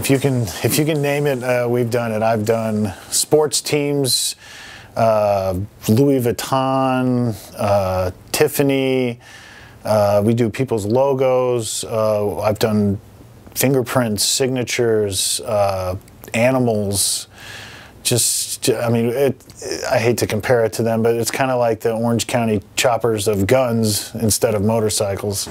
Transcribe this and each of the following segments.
if you can name it, we've done it. I've done sports teams, Louis Vuitton, Tiffany. We do people's logos. I've done fingerprints, signatures, animals. I mean, I hate to compare it to them, but it's kind of like the Orange County choppers of guns instead of motorcycles.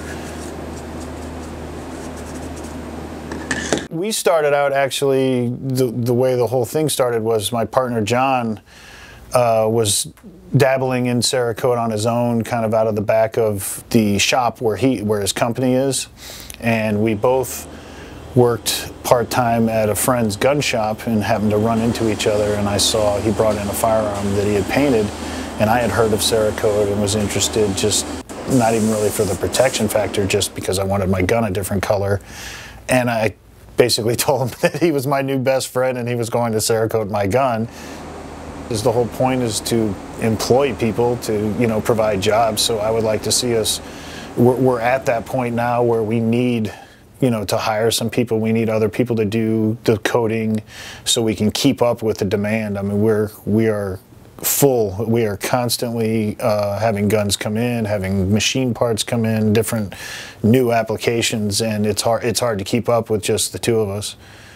We started out, actually, the way the whole thing started was my partner John was dabbling in Cerakote on his own, kind of out of the back of the shop where his company is, and we both worked part-time at a friend's gun shop and happened to run into each other, and I saw he brought in a firearm that he had painted, and I had heard of Cerakote and was interested, just not even really for the protection factor, just because I wanted my gun a different color. And I basically told him that he was my new best friend and he was going to Cerakote my gun. The whole point is to employ people, to, you know, provide jobs. So I would like to see us, we're at that point now where we need, you know, to hire some people. We need other people to do the coding so we can keep up with the demand. I mean, we are full. We are constantly having guns come in, having machine parts come in, different new applications, and it's hard to keep up with just the two of us.